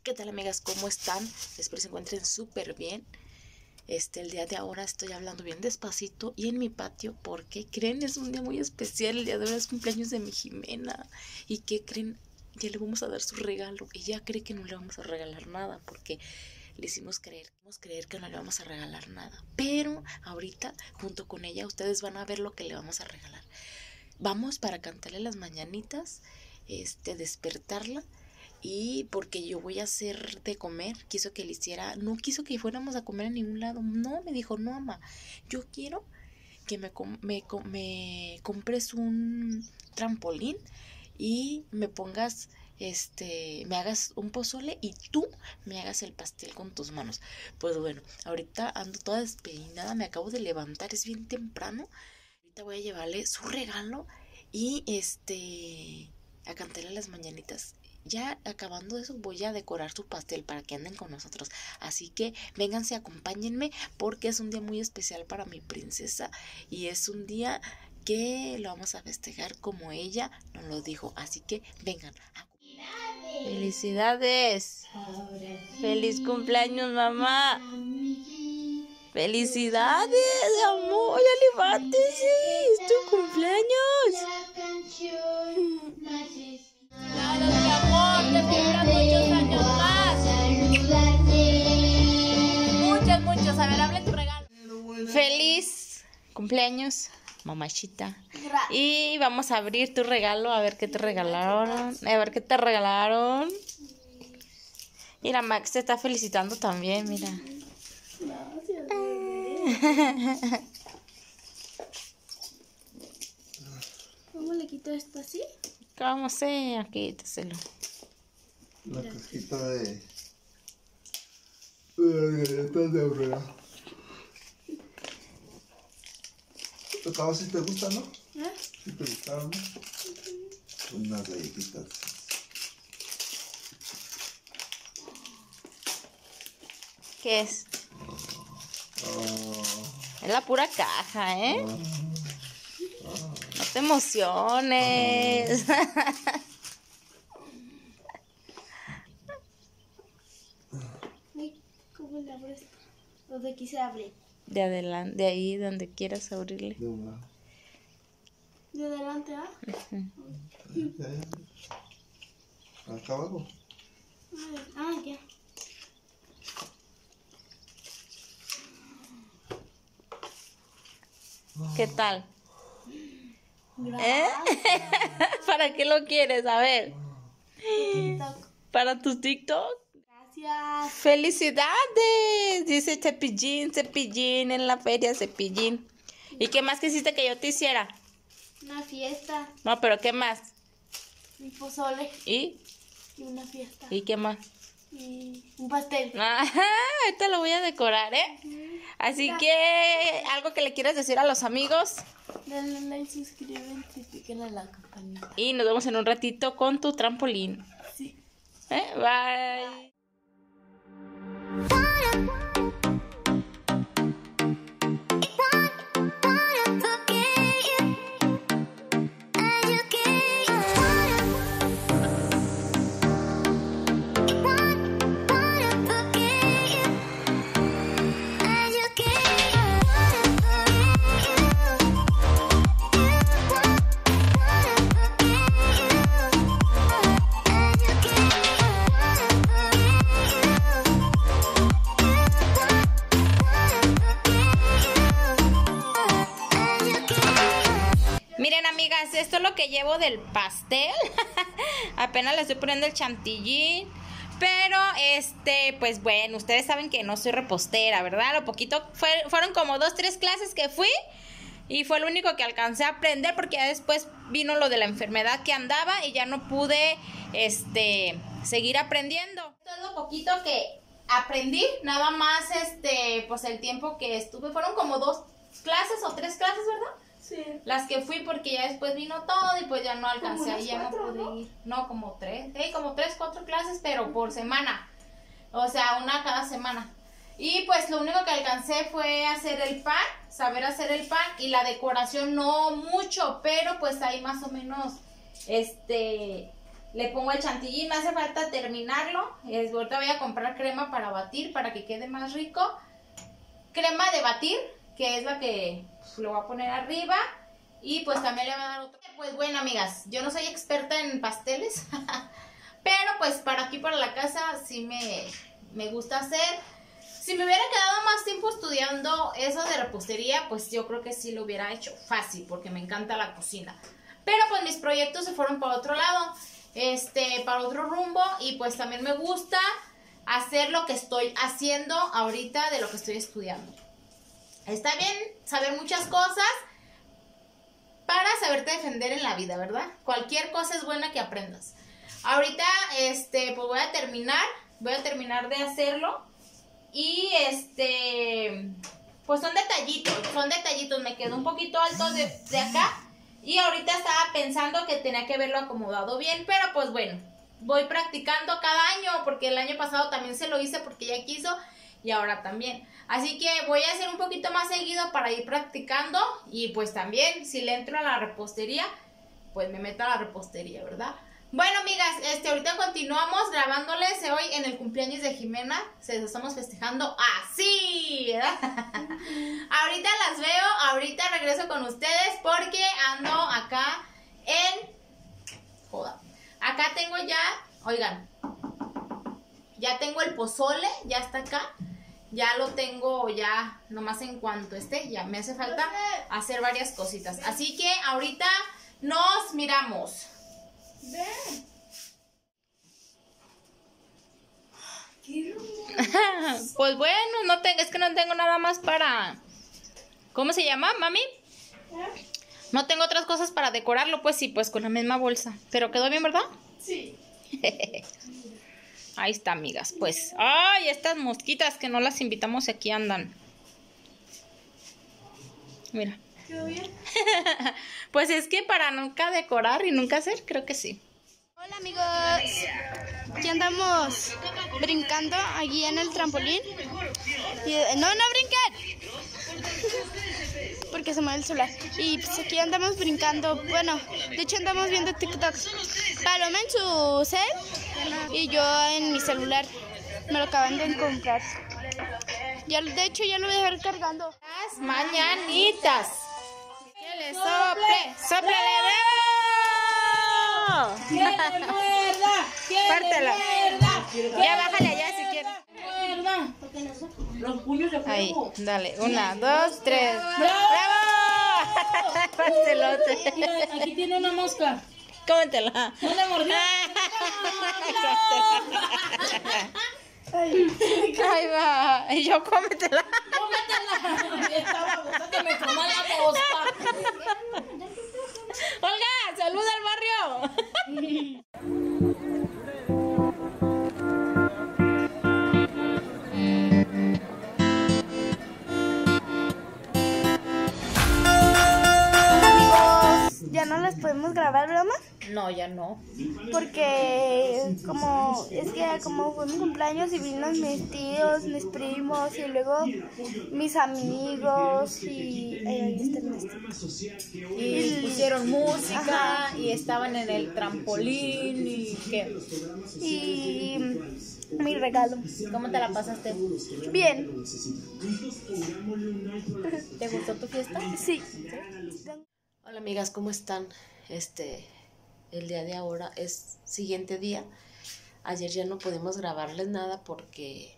¿Qué tal, amigas? ¿Cómo están? Espero se encuentren súper bien. El día de ahora estoy hablando bien despacito y en mi patio porque, ¿creen? Es un día muy especial. El día de ahora es cumpleaños de mi Jimena. ¿Y qué creen? Ya le vamos a dar su regalo. Ella cree que no le vamos a regalar nada porque le hicimos creer que no le vamos a regalar nada. Pero ahorita, junto con ella, ustedes van a ver lo que le vamos a regalar. Vamos para cantarle las mañanitas, despertarla. Y porque yo voy a hacer de comer, quiso que le hiciera, no quiso que fuéramos a comer en ningún lado, no, me dijo, no, mamá, yo quiero que me compres un trampolín y me pongas, me hagas un pozole y tú me hagas el pastel con tus manos. Pues bueno, ahorita ando toda despeinada, me acabo de levantar, es bien temprano, ahorita voy a llevarle su regalo y a cantarle las mañanitas. Ya acabando eso voy a decorar su pastel para que anden con nosotros. Así que vénganse, acompáñenme porque es un día muy especial para mi princesa y es un día que lo vamos a festejar como ella nos lo dijo. Así que vengan. ¡Felicidades! ¡Feliz cumpleaños, mamá! ¡Felicidades, amor! ¡Ya levántese! ¡Es tu cumpleaños! Claro, mi amor, te cumplan muchos años más. Muchos. A ver, hable tu regalo. Feliz cumpleaños, mamachita. Y vamos a abrir tu regalo, a ver qué te regalaron. Mira, Max te está felicitando también, mira. Gracias. ¿Cómo le quito esto así? ¿Cómo sé? Aquí, quítaselo. La cajita de galletas de Aurora. ¿Tocaba si te gusta, no? ¿Eh? Si te gustaron, ¿no? Unas galletitas. ¿Qué es? Es la pura caja, ¿eh? No te emociones. ¿Cómo le abres? ¿O de aquí se abre? De adelante, de ahí donde quieras abrirle. De un lado. ¿De adelante, ah? Acá abajo. Ya. ¿Qué tal? Gracias. ¿Para qué lo quieres? A ver. TikTok. ¿Para tus TikTok? Gracias. ¡Felicidades! Dice Cepillín en la feria, Cepillín. ¿Y qué más quisiste que yo te hiciera? Una fiesta. No, pero ¿qué más? Un pozole. ¿Y? Y una fiesta. ¿Y qué más? Y un pastel. Ajá, ahorita lo voy a decorar, ¿eh? Así que, ¿algo que le quieras decir a los amigos? Denle like, suscríbanse y piquen a la campanita. Y nos vemos en un ratito con tu trampolín. Sí. Bye. Miren, amigas, esto es lo que llevo del pastel. Apenas le estoy poniendo el chantilly. Pero, pues bueno, ustedes saben que no soy repostera, ¿verdad? Lo poquito, fueron como 2-3 clases que fui. Y fue lo único que alcancé a aprender porque ya después vino lo de la enfermedad que andaba y ya no pude, seguir aprendiendo. Esto es lo poquito que aprendí, nada más, pues el tiempo que estuve, fueron como 2 clases o 3 clases, ¿verdad? Sí. Las que fui porque ya después vino todo y pues ya no alcancé, Como ahí ya no 4, pude ¿no? ir. No, como 3, como 3-4 clases, pero por semana. O sea, una cada semana. Y pues lo único que alcancé fue hacer el pan, saber hacer el pan y la decoración no mucho, pero pues ahí más o menos, Le pongo el chantilly, me hace falta terminarlo. Ahorita voy a comprar crema para batir, para que quede más rico. Crema de batir, que es la que lo voy a poner arriba. Y pues también le voy a dar otro. Pues bueno, amigas, yo no soy experta en pasteles. Pero pues para aquí, para la casa, sí me gusta hacer. Si me hubiera quedado más tiempo estudiando eso de repostería, pues yo creo que sí lo hubiera hecho fácil, porque me encanta la cocina. Pero pues mis proyectos se fueron para otro lado, para otro rumbo, y pues también me gusta hacer lo que estoy haciendo ahorita de lo que estoy estudiando. Está bien saber muchas cosas para saberte defender en la vida, ¿verdad? Cualquier cosa es buena que aprendas. Ahorita, pues voy a terminar de hacerlo. Y pues son detallitos, me quedó un poquito alto de acá. Y ahorita estaba pensando que tenía que haberlo acomodado bien, pero pues bueno, voy practicando cada año, porque el año pasado también se lo hice porque ella quiso, y ahora también. Así que voy a hacer un poquito más seguido para ir practicando, y pues también si le entro a la repostería, pues me meto a la repostería, ¿verdad? Bueno, amigas, ahorita continuamos grabándoles hoy en el cumpleaños de Jimena. Se lo estamos festejando así, ¿verdad? Ahorita las veo, ahorita regreso con ustedes porque ando acá joda. Acá tengo ya, oigan, ya tengo el pozole, ya está acá. Ya lo tengo ya, nomás en cuanto esté, ya me hace falta hacer varias cositas. Así que ahorita nos miramos. Ven. Pues bueno, es que no tengo nada más para... ¿Cómo se llama, mami? No tengo otras cosas para decorarlo, pues sí, pues con la misma bolsa. Pero quedó bien, ¿verdad? Sí. Ahí está, amigas, pues. ¡Ay, estas mosquitas que no las invitamos aquí andan! Mira. ¿Quedó bien? Pues es que para nunca decorar y nunca hacer, creo que sí. Hola amigos, aquí andamos brincando aquí en el trampolín. No brinquen, porque se mueve el celular. Y pues aquí andamos brincando, bueno, de hecho andamos viendo TikTok. Paloma en su cel y yo en mi celular. Me lo acaban de comprar. De hecho ya lo voy a dejar cargando. Las mañanitas. Que le sople, soplale dedo. ¡Que le muerda! ¡Que Pártela. le muerda! Ya bájale allá si quieres. ¡Muerda! Los puños de fuego. Ahí, dale, 1, 2, 3. ¡Bravo! ¡Bravo! Pastelote. Mira, aquí tiene una mosca. Cómetela. ¿No le mordió? Ahí va. Y yo cómetela. ¡Cómetela! Estaba gusta que me coma la mosca. Olga, saluda al barrio. Ya no las podemos grabar, ¿verdad, mamá? No, ya no. Porque como fue mi cumpleaños y vinieron mis tíos, mis primos y luego mis amigos y Y pusieron música y estaban en el trampolín y ¿qué? y mi regalo. ¿Cómo te la pasaste? Bien. ¿Te gustó tu fiesta? Sí. Hola amigas, ¿cómo están? El día de ahora es siguiente día. Ayer ya no pudimos grabarles nada porque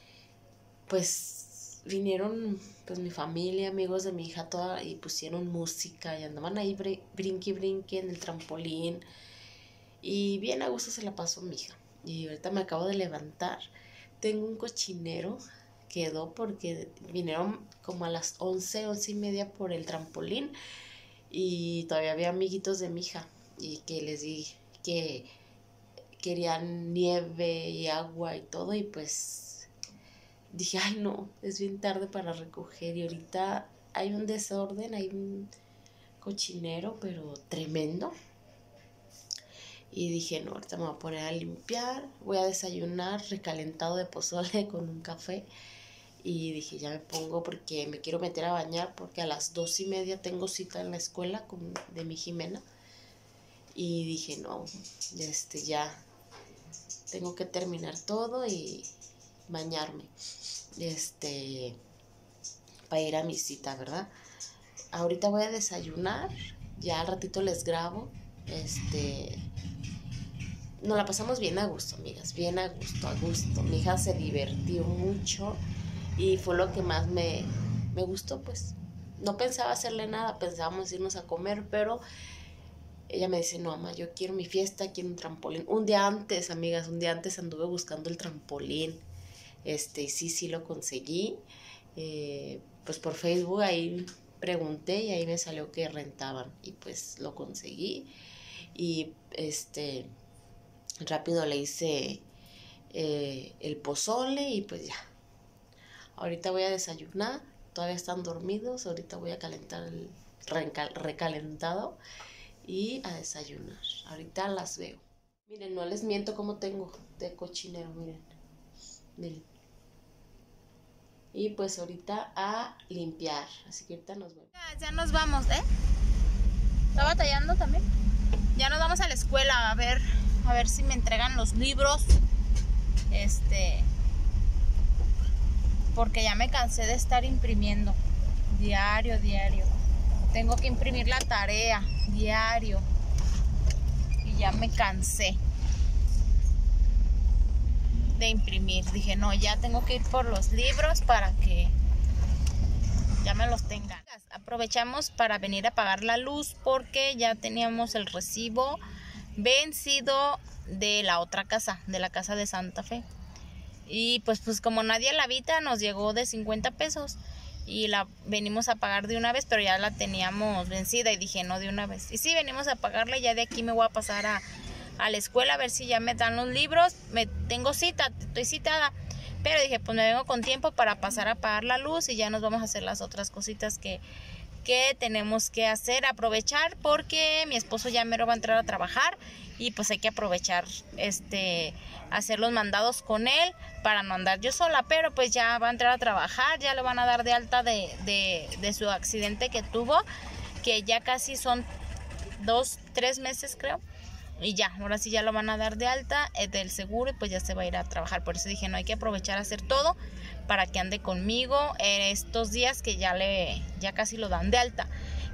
pues vinieron pues mi familia, amigos de mi hija toda y pusieron música y andaban ahí brinque y brinque en el trampolín y bien a gusto se la pasó mi hija. Y ahorita me acabo de levantar. Tengo un cochinero, quedó porque vinieron como a las 11:30 por el trampolín. Y todavía había amiguitos de mi hija y que les di que querían nieve y agua y todo y pues dije, ay no, es bien tarde para recoger y ahorita hay un desorden, hay un cochinero pero tremendo y dije, no, ahorita me voy a poner a limpiar, voy a desayunar recalentado de pozole con un café. Y dije, ya me pongo porque me quiero meter a bañar porque a las 2:30 tengo cita en la escuela de mi Jimena. Y dije, no, ya tengo que terminar todo y bañarme, para ir a mi cita, ¿verdad? Ahorita voy a desayunar, ya al ratito les grabo, nos la pasamos bien a gusto, amigas, bien a gusto. Mi hija se divirtió mucho y fue lo que más me gustó, pues. No pensaba hacerle nada, pensábamos irnos a comer, pero ella me dice, no, mamá, yo quiero mi fiesta, quiero un trampolín. Un día antes, amigas, anduve buscando el trampolín, y sí lo conseguí, pues por Facebook ahí pregunté y ahí me salió que rentaban y pues lo conseguí y rápido le hice el pozole y pues ya. Ahorita voy a desayunar, todavía están dormidos, ahorita voy a calentar el recalentado y a desayunar. Ahorita las veo. Miren, no les miento cómo tengo de cochinero, miren. Y pues ahorita a limpiar, así que ahorita nos vemos. Ya nos vamos, ¿Está batallando también? Ya nos vamos a la escuela a ver si me entregan los libros. Porque ya me cansé de estar imprimiendo diario. Tengo que imprimir la tarea diario y ya me cansé de imprimir. Dije, no, ya tengo que ir por los libros para que ya me los tengan. Aprovechamos para venir a pagar la luz porque ya teníamos el recibo vencido de la otra casa, de la casa de Santa Fe. Y pues como nadie la habita, nos llegó de 50 pesos y la venimos a pagar de una vez, pero ya la teníamos vencida y dije, no, de una vez. Y sí, venimos a pagarla y ya de aquí me voy a pasar a la escuela a ver si ya me dan los libros. Tengo cita, estoy citada, pero dije, pues me vengo con tiempo para pasar a pagar la luz y ya nos vamos a hacer las otras cositas que tenemos que hacer, aprovechar, porque mi esposo ya mero va a entrar a trabajar y pues hay que aprovechar hacer los mandados con él para no andar yo sola, pero pues ya va a entrar a trabajar, ya le van a dar de alta de su accidente que tuvo, que ya casi son 2-3 meses creo, y ya, ahora sí ya lo van a dar de alta del seguro y pues ya se va a ir a trabajar. Por eso dije, no, hay que aprovechar a hacer todo para que ande conmigo estos días que ya casi lo dan de alta.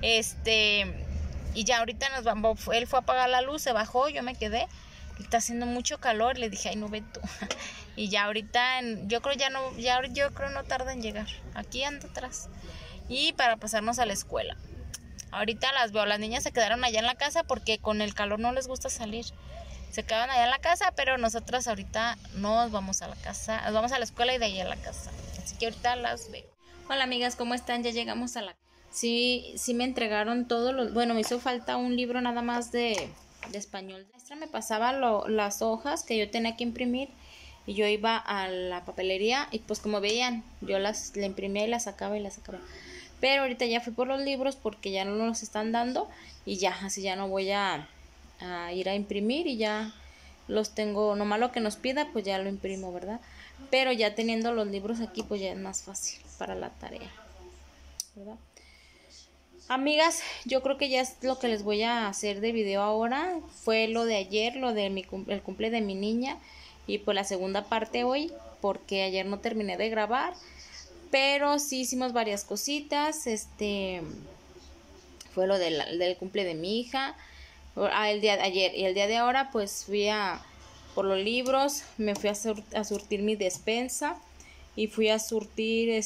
Y ya ahorita nos vamos, él fue a apagar la luz, se bajó, yo me quedé, está haciendo mucho calor, le dije, ay, no, ve tú. Y ya ahorita, yo creo no tarda en llegar, aquí ando atrás, y para pasarnos a la escuela. Ahorita las veo, las niñas se quedaron allá en la casa porque con el calor no les gusta salir. Se quedaron allá en la casa, pero nosotras ahorita nos vamos a la casa, nos vamos a la escuela y de ahí a la casa. Así que ahorita las veo. Hola amigas, ¿cómo están? Ya llegamos a la casa. Sí me entregaron todos los... Bueno, me hizo falta un libro nada más de español. La maestra me pasaba las hojas que yo tenía que imprimir y yo iba a la papelería y pues como veían, yo la imprimía y la sacaba. Pero ahorita ya fui por los libros porque ya no los están dando y ya, así ya no voy a ir a imprimir y ya los tengo, nomás lo que nos pida pues ya lo imprimo, ¿verdad? Pero ya teniendo los libros aquí pues ya es más fácil para la tarea, ¿verdad? Amigas, yo creo que ya es lo que les voy a hacer de video ahora. Fue lo de ayer, lo de el cumple de mi niña y pues la segunda parte hoy porque ayer no terminé de grabar. Pero sí hicimos varias cositas, fue lo del cumple de mi hija, el día de ayer y el día de ahora pues fui por los libros, me fui a surtir mi despensa y fui a surtir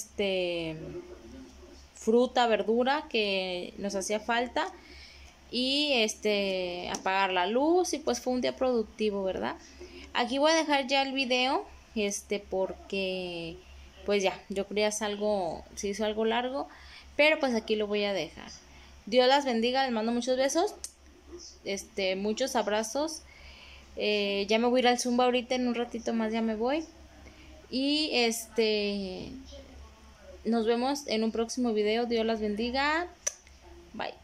fruta, verdura que nos hacía falta y apagar la luz y pues fue un día productivo, ¿verdad? Aquí voy a dejar ya el video, porque... pues ya, yo creo que se hizo algo largo, pero pues aquí lo voy a dejar. Dios las bendiga, les mando muchos besos, muchos abrazos. Ya me voy a ir al Zumba ahorita, en un ratito más ya me voy. Y nos vemos en un próximo video. Dios las bendiga. Bye.